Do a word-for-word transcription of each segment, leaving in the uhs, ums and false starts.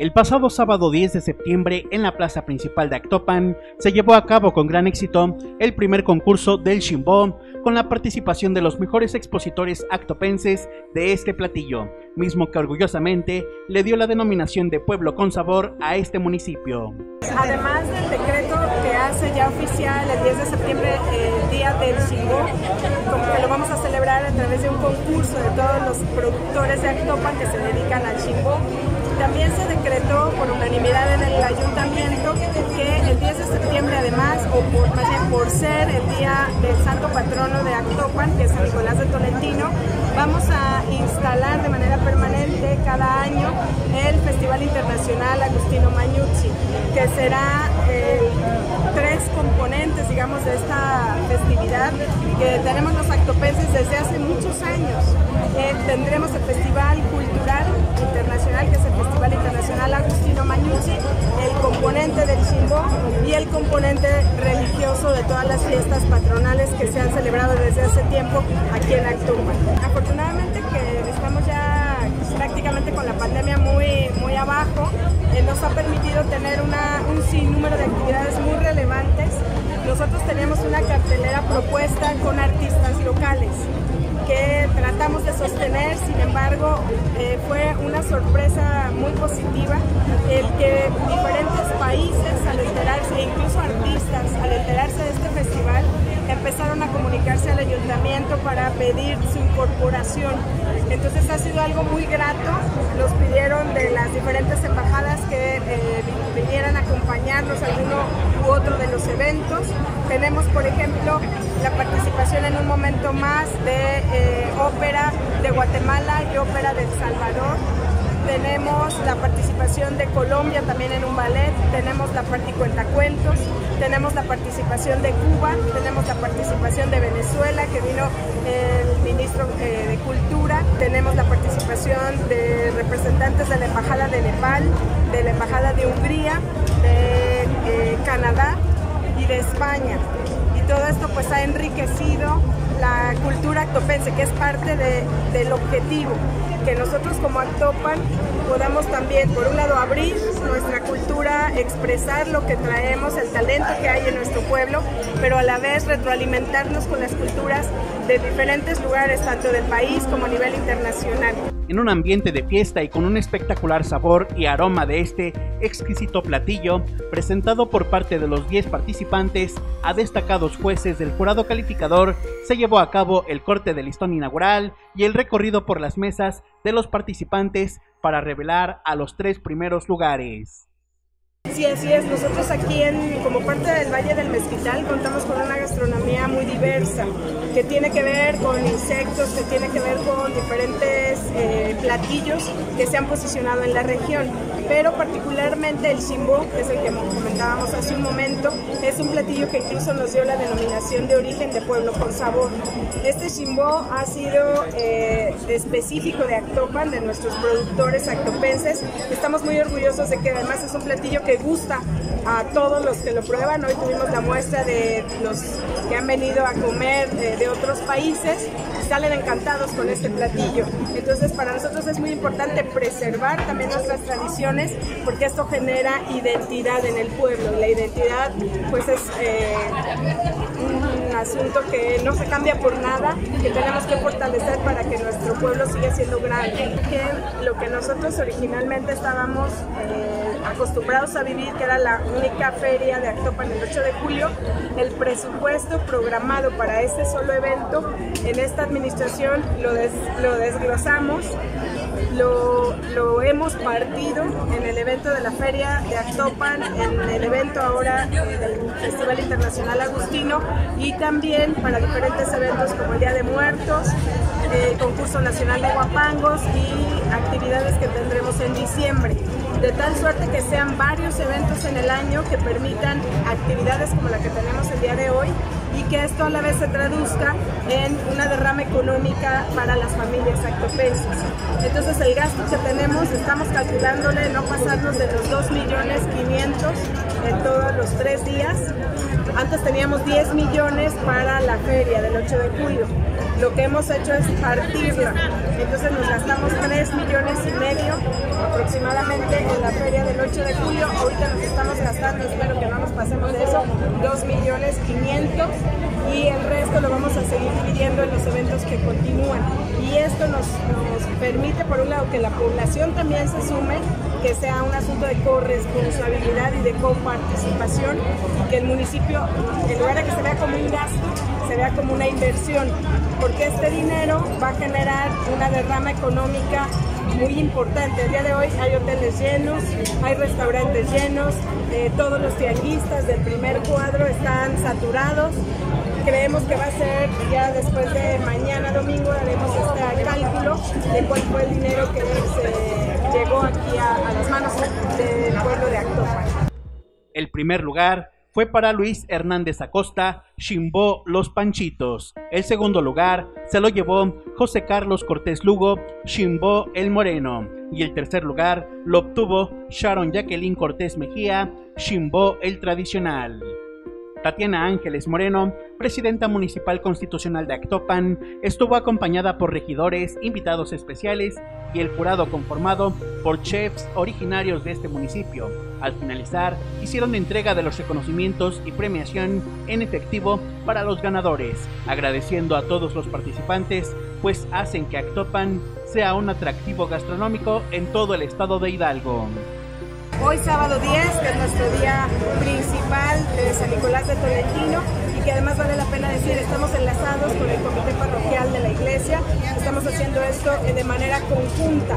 El pasado sábado diez de septiembre, en la plaza principal de Actopan, se llevó a cabo con gran éxito el primer concurso del Ximbó, con la participación de los mejores expositores actopenses de este platillo, mismo que orgullosamente le dio la denominación de Pueblo con Sabor a este municipio. Además del decreto que hace ya oficial el diez de septiembre, el Día del Ximbó, como que lo vamos a celebrar a través de un concurso de todos los productores de Actopan que se dedican al Ximbó. También se decretó por unanimidad en el ayuntamiento que el diez de septiembre, además, o por, más bien por ser el día del santo patrono de Actopan, que es San Nicolás de Tolentino, vamos a instalar de manera permanente cada año el Festival Internacional Agustino Mañuzzi, que será eh, tres componentes, digamos, de esta festividad que tenemos los actopenses desde hace muchos años. Eh, tendremos el Festival Cultural Internacional, que es el Festival Internacional Agustino Mañuzzi, el componente del Ximbó y el componente religioso de todas las fiestas patronales que se han celebrado desde hace tiempo aquí en Actopan. Afortunadamente que estamos ya prácticamente con la pandemia muy, muy abajo, eh, nos ha permitido tener una, un sinnúmero de actividades muy relevantes. Nosotros tenemos una cartelera propuesta con artistas locales que tratamos de sostener, sin embargo, eh, fue una sorpresa muy positiva el que diferentes países, al enterarse, e incluso artistas, al enterarse de este festival, empezaron a comunicarse al ayuntamiento para pedir su incorporación. Entonces ha sido algo muy grato, nos pidieron de las diferentes embajadas que eh, vinieran a acompañarnos a alguno u otro de los eventos. Tenemos, por ejemplo, la participación en un momento más de eh, ópera de Guatemala y ópera de El Salvador. Tenemos la participación de Colombia también en un ballet, tenemos la parte cuentacuentos, tenemos la participación de Cuba, tenemos la participación de Venezuela, que vino el ministro eh, de Cultura, tenemos la participación de representantes de la Embajada de Nepal, de la Embajada de Hungría, de eh, Canadá y de España. Y todo esto pues ha enriquecido la cultura actopense, que es parte de, del objetivo, que nosotros como Actopan podamos también, por un lado, abrir nuestra cultura, expresar lo que traemos, el talento que hay en nuestro pueblo, pero a la vez retroalimentarnos con las culturas de diferentes lugares, tanto del país como a nivel internacional. En un ambiente de fiesta y con un espectacular sabor y aroma de este exquisito platillo, presentado por parte de los diez participantes a destacados jueces del jurado calificador, se llevó a cabo el corte de listón inaugural y el recorrido por las mesas de los participantes para revelar a los tres primeros lugares. Sí, así es. Nosotros aquí, en, como parte del Valle del Mezquital, contamos con una gastronomía muy diversa, que tiene que ver con insectos, que tiene que ver con diferentes eh, platillos que se han posicionado en la región. Pero particularmente el Ximbó, que es el que comentábamos hace un momento, es un platillo que incluso nos dio la denominación de origen de Pueblo con Sabor. Este Ximbó ha sido eh, específico de Actopan, de nuestros productores actopenses. Estamos muy orgullosos de que además es un platillo que gusta a todos los que lo prueban. Hoy tuvimos la muestra de los que han venido a comer de, de otros países y salen encantados con este platillo. Entonces para nosotros es muy importante preservar también nuestras tradiciones, porque esto genera identidad en el pueblo. La identidad pues es eh, un asunto que no se cambia por nada, que tenemos que fortalecer para que nuestro pueblo siga siendo grande. Que lo que nosotros originalmente estábamos eh, acostumbrados a vivir, que era la única feria de Actopan el ocho de julio, el presupuesto programado para este solo evento, en esta administración lo, des, lo desglosamos, lo, lo hemos partido en el evento de la feria de Actopan, en el evento ahora eh, del Festival Internacional Agustino, y también para diferentes eventos como el Día de Muertos, el Concurso Nacional de Guapangos y actividades que tendremos en diciembre, de tal suerte que sean varios eventos en el año que permitan actividades como la que tenemos el día de hoy, y que esto a la vez se traduzca en una derrama económica para las familias actopenses. Entonces el gasto que tenemos, estamos calculándole no pasarnos de los dos millones quinientos en todos los tres días. Antes teníamos diez millones para la feria del ocho de julio. Lo que hemos hecho es partirla. Entonces nos gastamos tres millones y medio aproximadamente en la feria del ocho de julio. Ahorita nos estamos gastando, espero que no nos pasemos de eso, dos millones quinientos, y el resto lo vamos a seguir dividiendo en los eventos que continúan. Y esto nos, nos permite, por un lado, que la población también se sume, que sea un asunto de corresponsabilidad y de coparticipación, y que el municipio, en lugar de que se vea como un gasto, se vea como una inversión, porque este dinero va a generar una derrama económica muy importante. El día de hoy hay hoteles llenos, hay restaurantes llenos, eh, todos los tianguistas del primer cuadro están saturados. Creemos que va a ser, ya después de mañana domingo haremos este cálculo de cuál fue el dinero que se llegó aquí a, a las manos del pueblo de Actopan. El primer lugar fue para Luis Hernández Acosta, Ximbó Los Panchitos. El segundo lugar se lo llevó José Carlos Cortés Lugo, Ximbó El Moreno. Y el tercer lugar lo obtuvo Sharon Jacqueline Cortés Mejía, Ximbó El Tradicional. Tatiana Ángeles Moreno, presidenta municipal constitucional de Actopan, estuvo acompañada por regidores, invitados especiales y el jurado conformado por chefs originarios de este municipio. Al finalizar, hicieron entrega de los reconocimientos y premiación en efectivo para los ganadores, agradeciendo a todos los participantes, pues hacen que Actopan sea un atractivo gastronómico en todo el estado de Hidalgo. Hoy sábado diez, que es nuestro día principal de San Nicolás de Tolentino, y que además vale la pena decir, estamos enlazados con el comité parroquial de la iglesia, estamos haciendo esto de manera conjunta,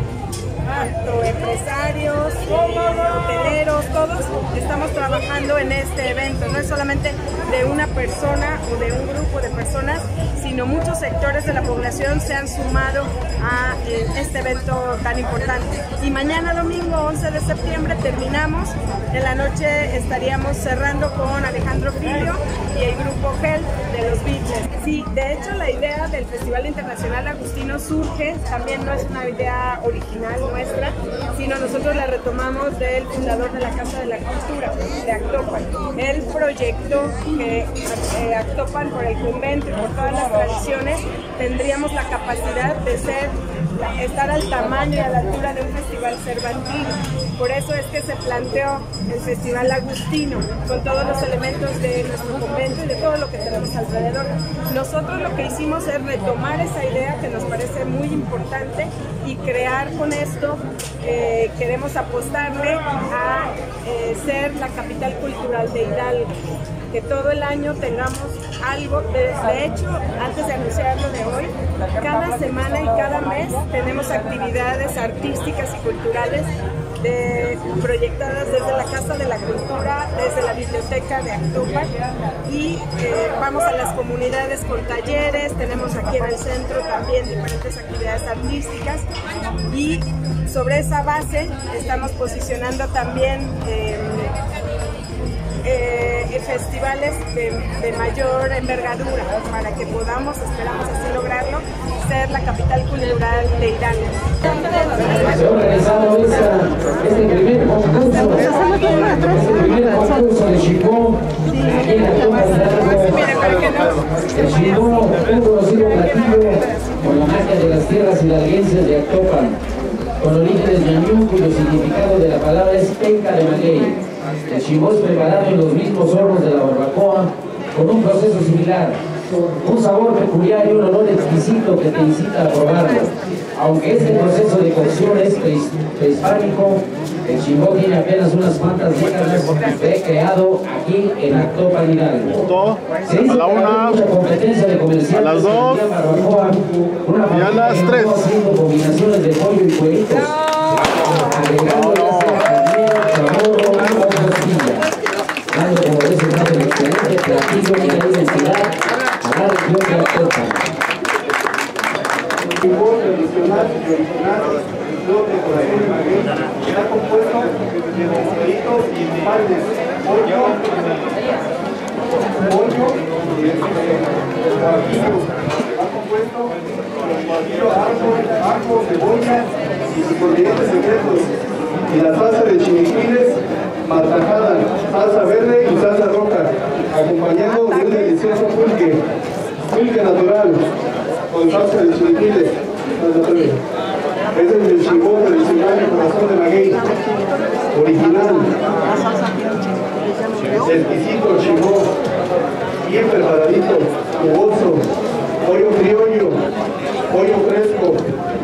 tanto empresarios, hoteleros, todos estamos trabajando en este evento. No es solamente de una persona o de un grupo de personas, sino muchos sectores de la población se han sumado a eh, este evento tan importante. Y mañana domingo once de septiembre terminamos, en la noche estaríamos cerrando con Alejandro Filio y el grupo Gel de los Beatles. Sí, de hecho la idea del Festival Internacional Agustino surge, también no es una idea original nuestra, sino nosotros la retomamos del fundador de la Casa de la Cultura, de Actopan. Él proyectó que eh, Actopan, por el convento y por todas las tradiciones, tendríamos la capacidad de ser, estar al tamaño y a la altura de un festival cervantino. Por eso es que se planteó el Festival Agustino, con todos los elementos de nuestro convento y de todo lo que tenemos alrededor. Nosotros lo que hicimos es retomar esa idea que nos parece muy importante y crear con esto, eh, queremos apostarle a eh, ser la capital cultural de Hidalgo, que todo el año tengamos algo. De, de hecho, antes de anunciarlo de hoy, cada semana y cada mes tenemos actividades artísticas y culturales de, proyectadas desde la Casa de la Cultura, desde la Biblioteca de Actopan, y eh, vamos a las comunidades con talleres, tenemos aquí en el centro también diferentes actividades artísticas, y sobre esa base estamos posicionando también eh, Eh, festivales de, de mayor envergadura, para que podamos, esperamos así lograrlo, ser la capital cultural de Hidalgo. Se ha organizado esta, este primer concurso, este primer concurso de Ximbó, aquí en Actopan Hidalgo. El Ximbó, un conocido platillo con la magia de las tierras hidalguenses de Actopan, con orígenes ñañú, cuyo significado de la palabra es penca de maguey. El Ximbó es preparado en los mismos hornos de la barbacoa, con un proceso similar, un sabor peculiar y un olor exquisito que te incita a probarlo. Aunque este proceso de cocción es prehispánico, el Ximbó tiene apenas unas cuantas décadas y fue creado aquí en Actopan Hidalgo. Se dice a la una, mucha competencia de comerciantes, a las dos, barbacoa, una y a las tres. Haciendo combinaciones de pollo y cueritos, agregando ya sea carnero, chamorro o costilla, dando como resultado el excelente platillo y la identidad a la región de Actopan. Ximbó tradicional y original de decoración de maguey, está compuesto de mosquitos y nopales, pollo, pollo y guajillo. Está compuesto de guajillo, ajo, ajo, cebolla y sus ingredientes secretos. Y la salsa de chimiquiles, matajada, salsa verde y salsa roja, acompañado de un delicioso pulque, pulque natural, con salsa de chimiquiles. Ese es el chimbó tradicional del corazón de maguey, original, exquisito chimbó, bien preparadito, jugoso, pollo criollo, pollo fresco,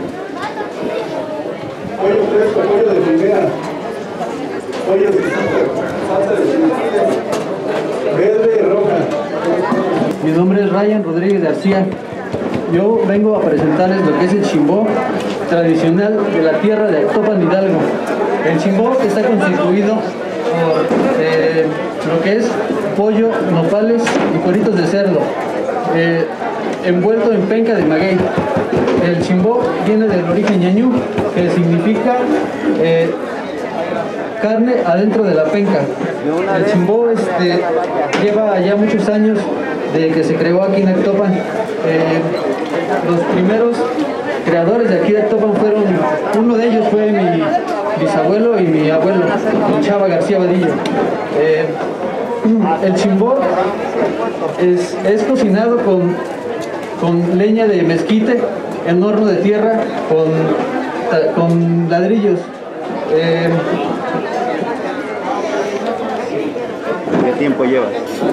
pollo fresco, pollo de primera, pollo exquisito, salsa de chilaquiles, verde y roja. Mi nombre es Ryan Rodríguez García. Yo vengo a presentarles lo que es el chimbó tradicional de la tierra de Actopan, Hidalgo. El chimbó está constituido por eh, lo que es pollo, nopales y cueritos de cerdo, eh, envuelto en penca de maguey. El chimbó viene del origen ñañú, que significa eh, carne adentro de la penca. El chimbó este, lleva ya muchos años de que se creó aquí en Actopan. Eh, los primeros creadores de aquí de Actopan fueron, uno de ellos fue mi bisabuelo y mi abuelo, don Chava García Vadillo. Eh, el chimbó es, es cocinado con, con leña de mezquite en horno de tierra con, con ladrillos. Eh, ¿Qué tiempo llevas?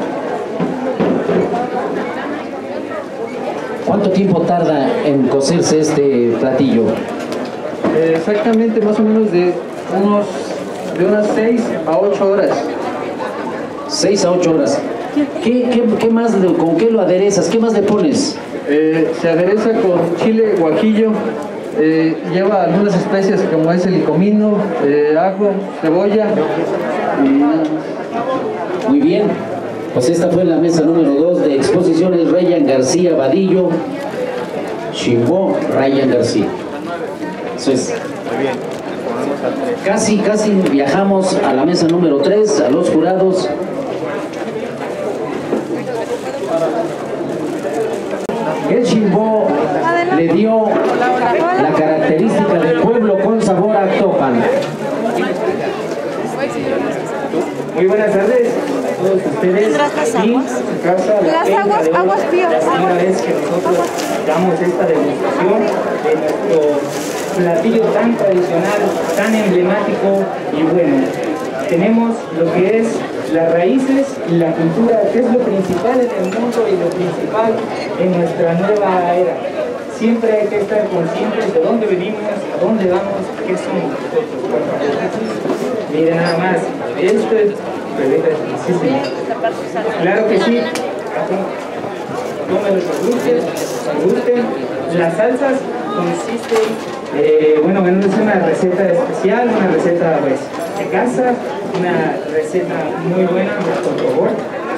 ¿Cuánto tiempo tarda en cocerse este platillo? Eh, exactamente, más o menos de unos de unas seis a ocho horas. seis a ocho horas. ¿Qué, qué, qué más, con qué lo aderezas? ¿Qué más le pones? Eh, se adereza con chile guajillo, eh, lleva algunas especias como es el comino, eh, ajo, cebolla y... Muy bien, pues esta fue la mesa número dos de exposiciones Ryan García Vadillo, chimbó Ryan García. Eso es. Muy bien. Casi, casi viajamos a la mesa número tres, a los jurados. El chimbó le dio la característica de pueblo con sabor a Actopan. Muy buenas tardes a todos ustedes y en su casa La Las Penca aguas, de Oro. aguas pías, La primera aguas. vez que nosotros damos esta degustación de nuestro platillo tan tradicional, tan emblemático y bueno. Tenemos lo que es las raíces y la cultura, que es lo principal en el mundo y lo principal en nuestra nueva era. Siempre hay que estar conscientes de dónde venimos, a dónde vamos, qué somos nosotros. Miren nada más, esto es... Sí, sí. Claro que sí. Tómenlo, gusten, gusten. Las salsas consisten, eh, bueno, bueno, es una receta especial, una receta pues, de casa, una receta muy buena, por favor.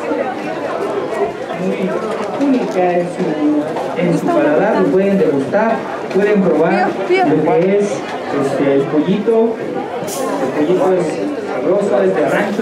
Muy única en su, en su paladar, lo pueden degustar, pueden probar lo que es este, el pollito. El pollito es sabroso, es de rancho.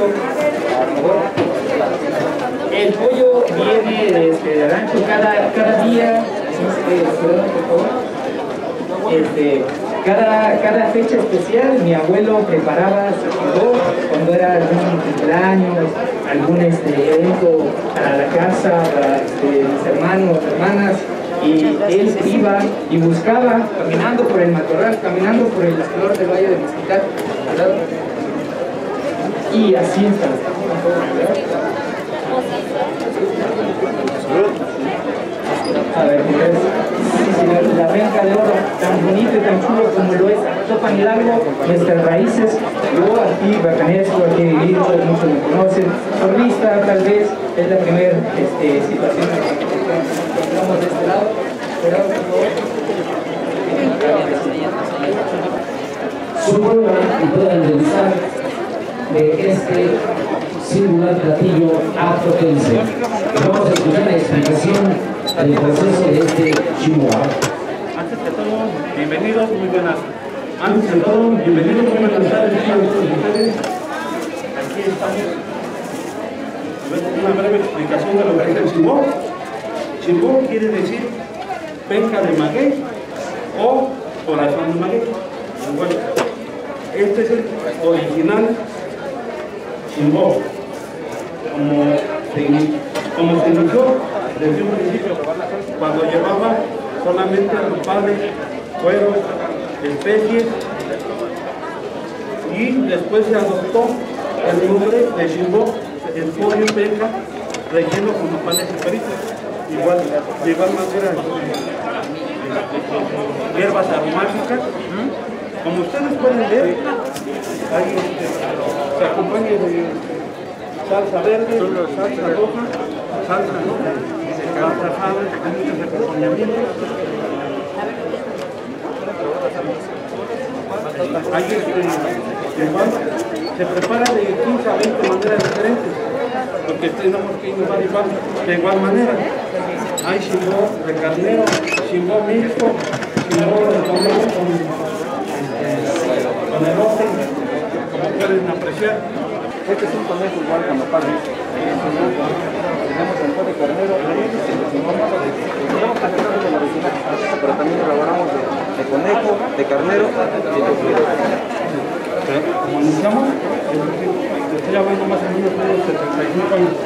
El pollo viene este, de rancho cada, cada día, este, por favor. Este, cada, cada fecha especial mi abuelo preparaba su chimbó cuando era algún cumpleaños, algún este, evento para la casa, para este, mis hermanos, hermanas, y él iba y buscaba, caminando por el matorral, caminando por el flor del Valle de Mezquital, ¿verdad? Y así está. A ver, pues, sí, señor, la penca de oro, tan bonito y tan chulo como lo es Actopan Hidalgo, nuestras raíces. Yo aquí pertenezco, aquí he vivido, muchos me conocen. Por vista, tal vez, es la primera este, situación en la que estamos de este lado. Pero, Supongan y puedan degustar de este singular platillo actopense. Vamos a escuchar la explicación del proceso de este chimbó. Antes de todo, bienvenidos, muy buenas. Antes de todo, bienvenidos, muy buenas tardes a todos ustedes. Aquí estamos. Una breve explicación de lo que es el chimbó. Chimbó quiere decir penca de maguey o corazón de maguey. Bueno, este es el original chimbó. Como se, como se inició desde un principio, cuando llevaba solamente nopales, cuero, especies, y después se adoptó el nombre de Chimbó, el pollo penca relleno con nopales y peritos. Igual, de igual manera, hierbas aromáticas. Como ustedes pueden ver, ahí este, se acompaña de salsa verde, salsa roja, salsa roja, salsa java, hay muchos acompañamientos. Ahí este, igual, se prepara de quince a veinte maneras diferentes, porque tenemos que innovar igual, de igual manera. Hay chimbó de carnero, chimbó mixto, chimbó de conejo con, con elote, como pueden apreciar. Este es un conejo igual con nopal. Tenemos el de carnero, tenemos carnero de la original, pero también elaboramos de, de conejo, de carnero y de frío. Como iniciamos, estoy hablando más o menos de setenta y cinco años.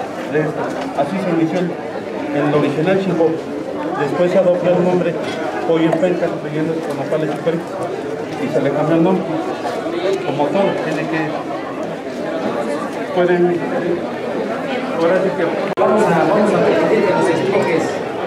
Así se inició el, el original chimbó. Después se adoptó el nombre pollo en penca, relleno con nopales y peritos, y se le cambió el nombre. Como todo, tiene que... pueden... ahora sí que... Vamos a, vamos a pedir que nos expliques.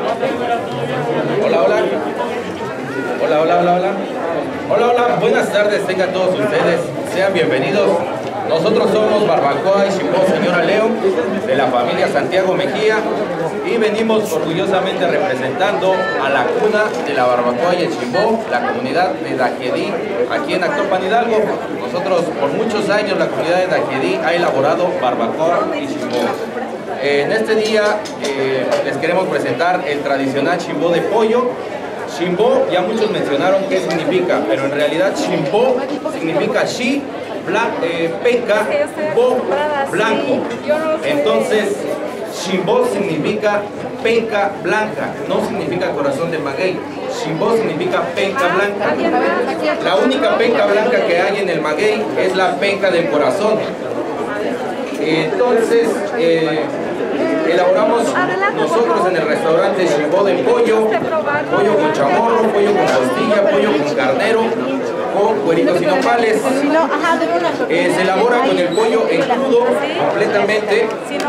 Hola, hola. Hola, hola, hola, hola. Hola, hola. Buenas tardes, tengan todos ustedes. Sean bienvenidos. Nosotros somos Barbacoa y Chimbó Señora León, de la familia Santiago Mejía, y venimos orgullosamente representando a la cuna de la barbacoa y el chimbó, la comunidad de Dajedí, aquí en Actopan, Hidalgo. Nosotros, por muchos años, la comunidad de Dajedí ha elaborado barbacoa y chimbó. En este día eh, les queremos presentar el tradicional chimbó de pollo. Chimbó, ya muchos mencionaron qué significa, pero en realidad chimbó significa chi, blan, eh, penca, bo, blanco. Entonces, chimbó significa penca blanca, no significa corazón de maguey. Chimbó significa penca blanca. La única penca blanca que hay en el maguey es la penca del corazón. Entonces, eh, elaboramos nosotros en el restaurante chimbó de pollo, pollo con chamorro, pollo con costilla, pollo con carnero, con cueritos y nopales. Eh, se elabora con el pollo en crudo completamente.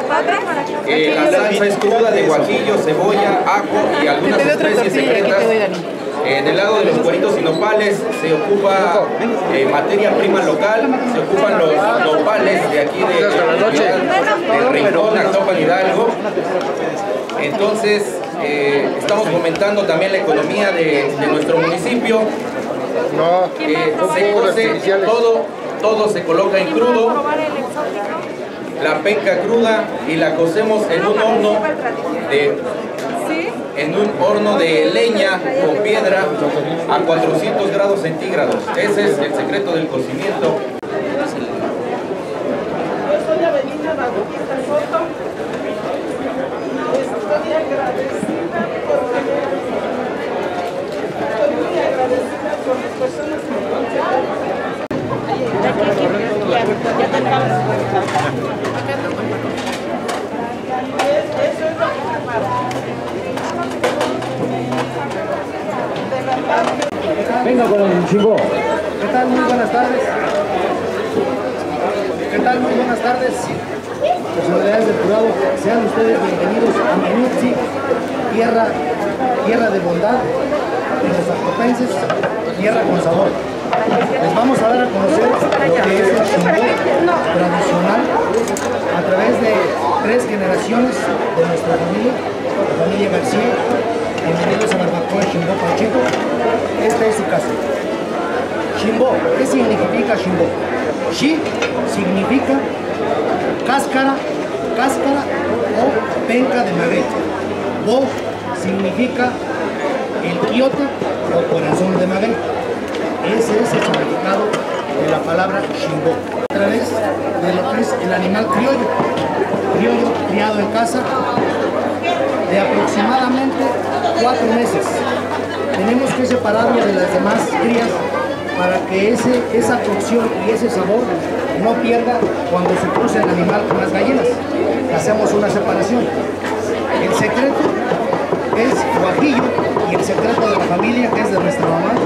Eh, la salsa es cruda de guajillo, cebolla, ajo y algunas especies secretas. Eh, del lado de los cueritos y nopales se ocupa eh, materia prima local, se ocupan los nopales de aquí de, de, de Rincón, Actopan, Hidalgo. Entonces, eh, estamos fomentando también la economía de, de nuestro municipio. Eh, se cose, todo, todo se coloca en crudo, la penca cruda, y la cocemos en un horno de... en un horno de leña con piedra a cuatrocientos grados centígrados. Ese es el secreto del cocimiento. Yo soy Avenida Bautista Soto. Estoy agradecida porque estoy muy agradecida por las personas que me conocen. Eso es lo que Venga con el chimbó. ¿Qué tal? Muy buenas tardes. ¿Qué tal? Muy buenas tardes. Personalidades del jurado, sean ustedes bienvenidos a Manutzi, tierra, tierra de bondad, de los actopenses, tierra con sabor. Les vamos a dar a conocer lo que es el chimbó tradicional a través de tres generaciones de nuestra familia, la familia García. Bienvenidos a Barbacoa Chimbó Pacheco. Esta es su casa. Chimbó, ¿qué significa chimbó? Chi significa cáscara, cáscara o penca de maguey. Bo significa el quiota o corazón de maguey. Ese es el significado de la palabra chimbó. A través de lo que es el animal criollo, criollo criado en casa, de aproximadamente cuatro meses. Tenemos que separarlo de las demás crías para que ese, esa cocción y ese sabor no pierda cuando se cruce el animal con las gallinas. Hacemos una separación. El secreto es guajillo, y el secreto de la familia, que es de nuestra mamá,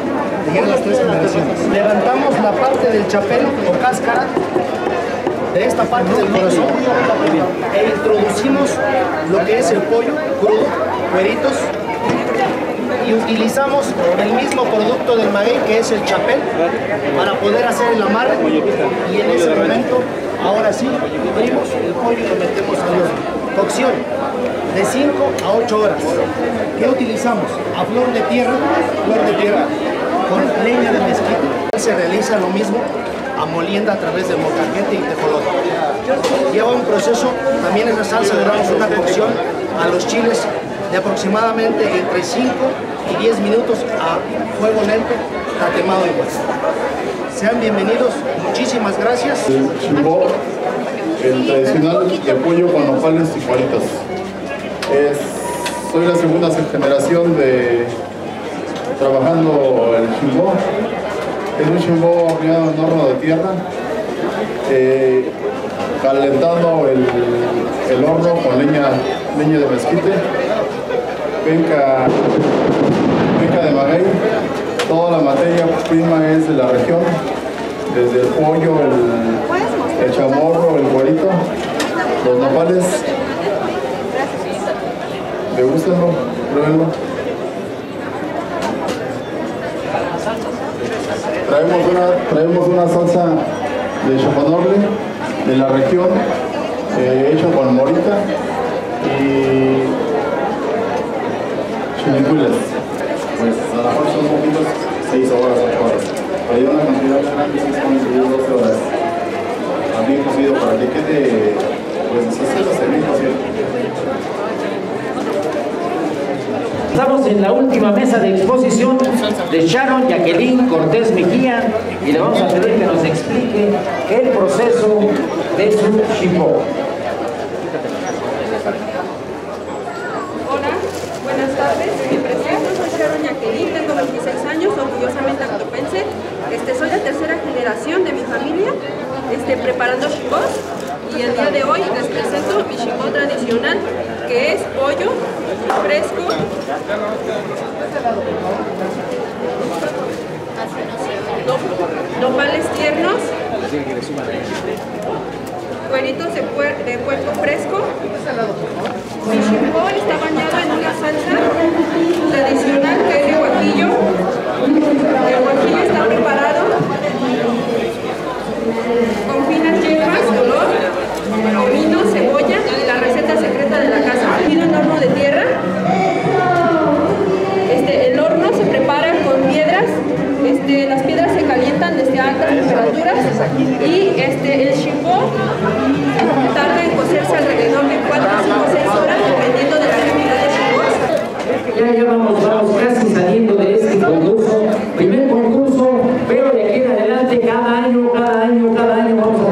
ya las tres generaciones. Levantamos la parte del chapel o cáscara de esta parte del corazón e introducimos lo que es el pollo crudo, cueritos, y utilizamos el mismo producto del maguey que es el chapel para poder hacer el amarre, y en ese momento ahora sí abrimos el pollo y lo metemos al horno. Cocción de cinco a ocho horas. ¿Qué utilizamos? A flor de tierra, flor de tierra con leña de mezquite. Se realiza lo mismo a molienda a través de molcajete y tejolote. Lleva un proceso, también esa salsa le damos una cocción a los chiles de aproximadamente entre cinco y diez minutos a fuego lento, tatemado igual. Sean bienvenidos, muchísimas gracias. El chimbó, el tradicional de pollo con nopales y cueritos. Es, soy la segunda generación de trabajando el chimbó. Es un chimbó horneado en horno de tierra, eh, calentando el, el horno con leña, leña de mezquite, penca, penca de maguey. Toda la materia prima es de la región, desde el pollo, el, el chamorro, el güerito, los nopales. Degústenlo, pruébenlo. Traemos una, traemos una salsa de choconoble de la región, eh, hecha con morita y chinicuiles. Pues a lo mejor son poquitos, seis horas, ocho horas. Hay una cantidad grande, sí son doce horas. También cocido para que quede, pues así se bien cocido. Estamos en la última mesa de exposición de Sharon Jacqueline Cortés Mejía y le vamos a pedir que nos explique el proceso de su chimbó. Hola, buenas tardes, me presento, soy Sharon Jacqueline, tengo veintiséis años, orgullosamente actopense. Este, soy la tercera generación de mi familia este, preparando chimbós, y el día de hoy les presento mi chimbó tradicional, que es pollo fresco, nopales tiernos, cueritos de, puer de puerco fresco. Mi chimbó está bañado en una salsa tradicional que es de guajillo. El guajillo está preparado con finas hierbas, olor, comino, cebolla y la receta secreta de la casa. Cogido en horno de tierra. Este, el horno se prepara con piedras. Este, las piedras se calientan desde altas temperaturas y este, el chimbó tarda en cocerse alrededor de cuatro, cinco, seis horas dependiendo de la cantidad de chimbós. Ya, ya vamos, vamos casi saliendo de este concurso, primer concurso, pero de aquí en adelante cada año, cada año, cada año vamos a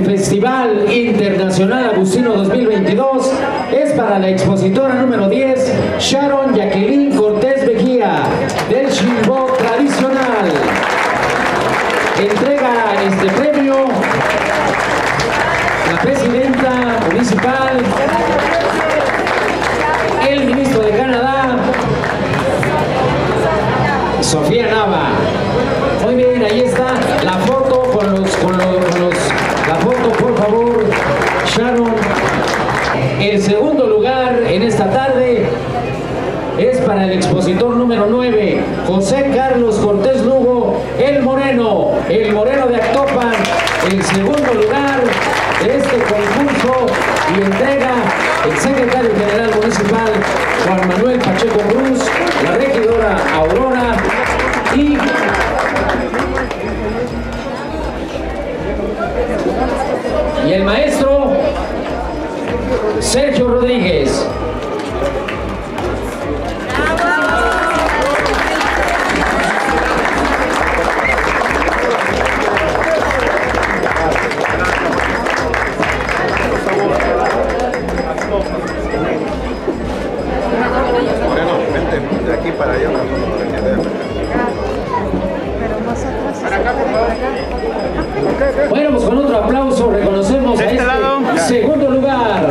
Festival Internacional Agustino dos mil veintidós es para la expositora número diez, Sharon Jacqueline Cortés Mejía, del Chimbó Tradicional. Entrega este premio la presidenta municipal, el ministro de Canadá, Sofía Nava. Muy bien, ahí está la foto con los, con los, con los la foto, por favor, Sharon. El segundo lugar en esta tarde es para el expositor número nueve, José Carlos Cortés Lugo, el Moreno, el Moreno de Actopan. El segundo lugar de este concurso y entrega el secretario general municipal, Juan Manuel Pacheco Cruz, la regidora Aurora y y el maestro Sergio Rodríguez. Moreno, vente de aquí para allá. Bueno, pues con otro aplauso reconocemos a este segundo lugar.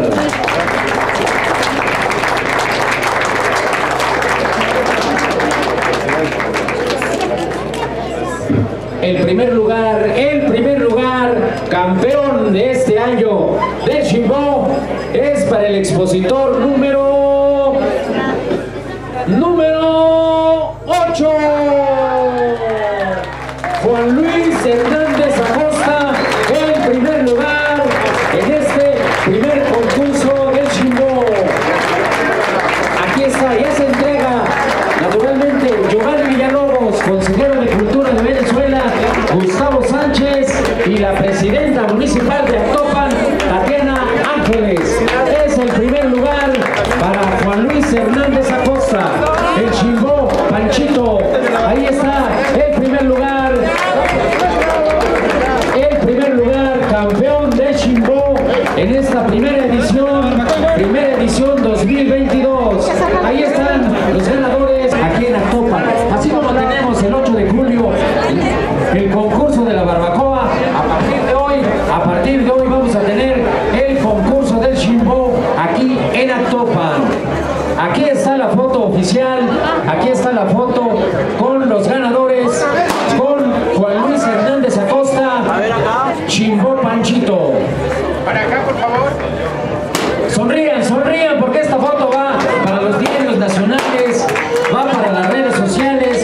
El primer lugar, el primer lugar, campeón de este año del Chimbó es para el expositor número número ocho, Juan Luis Hernández Acosta, el primer lugar en este primer concurso del Chimbó. Aquí está, ya se entrega naturalmente Giovanni Villalobos, consejero de Cultura de Venezuela, Gustavo Sánchez y la presidenta municipal de Actopan, Tatiana Ángeles. Es el primer lugar para Juan Luis Hernández Acosta, el Chimbó, Panchito. Ahí está el primer lugar, el primer lugar, campeón de Chimbó en esta primera edición, primera edición dos mil veintidós. Ahí están los ganadores aquí en Actopan. Así como tenemos el ocho de julio el concurso de la barbacoa